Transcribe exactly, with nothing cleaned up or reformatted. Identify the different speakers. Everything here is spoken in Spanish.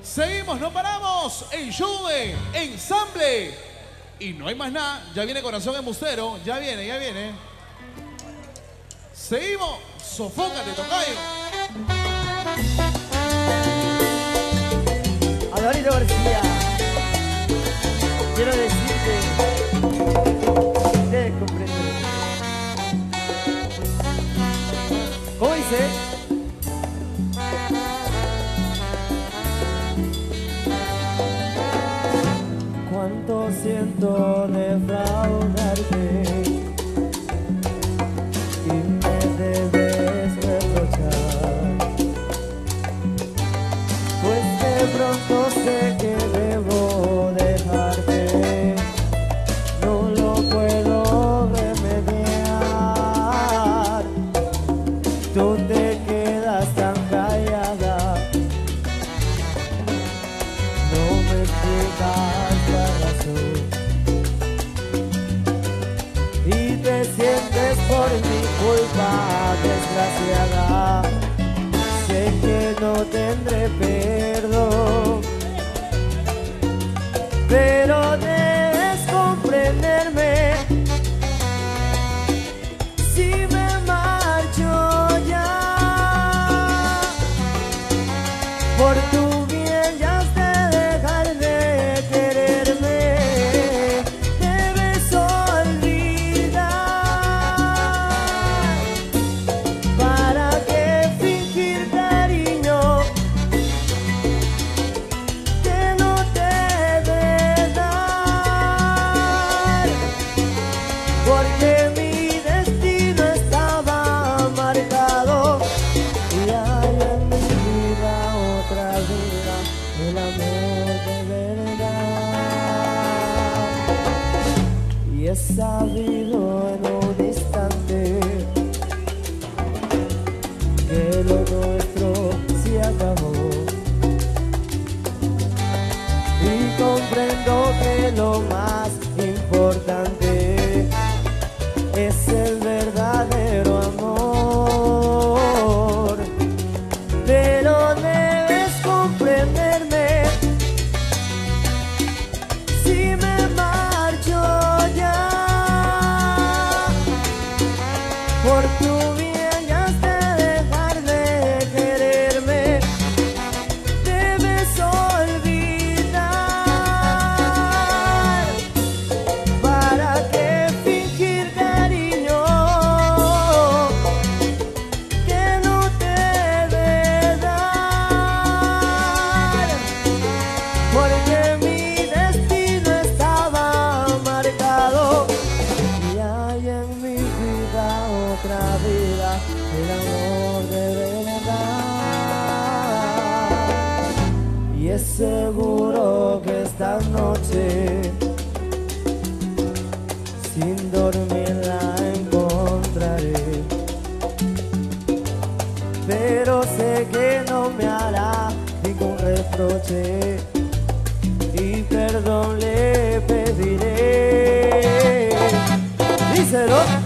Speaker 1: Seguimos, no paramos. El show de ensamble. Y no hay más nada. Ya viene Corazón Embustero. Ya viene, ya viene. Seguimos. Sofócate, tocayo.
Speaker 2: Alvarito García, quiero decirte que ustedes comprenden. ¿Cómo dice? Cuánto siento defraudarte y me debes reprochar, pues de pronto sé que debo dejarte, no lo puedo remediar. Tú te quedas tan callada, no me explicas la razón y te sientes por mi culpa desgraciada. Sé que no tendré perdón, pero debes comprenderme. Si me marcho ya, por tu bien ya has de dejar de quererme. Debes olvidar, ¿para qué fingir cariño que no te debe dar? Porque mi destino estaba marcado y hay en mi vida otra vida, el amor de verdad. Y he sabido en un instante que lo nuestro se acabó, y comprendo que lo más importante es el verdadero amor. Pero debes comprenderme. Si me marcho ya, por tu bien ya has de dejar de quererme. Debes olvidar, ¿para qué fingir cariño que no te debe dar? Porque mi destino estaba marcado y hay en mi vida otra vida, el amor de verdad. Y es seguro que esta noche sin dormir la encontraré, pero sé que no me hará ningún reproche y perdón le pediré. Díselo.